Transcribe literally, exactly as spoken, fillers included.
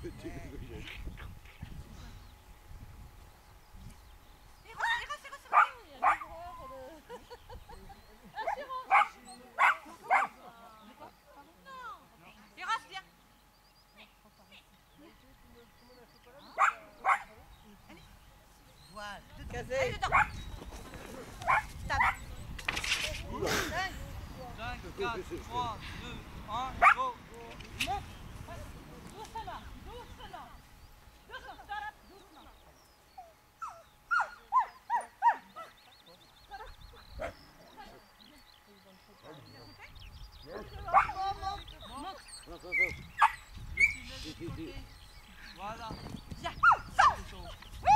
Casé. Allez, dedans. Table. cinq, quatre, trois, deux, un, go. Monte. Doucement, doucement. Doucement, stop, doucement. Le petit, laisse de côté. Voilà. Viens, saute. Oui.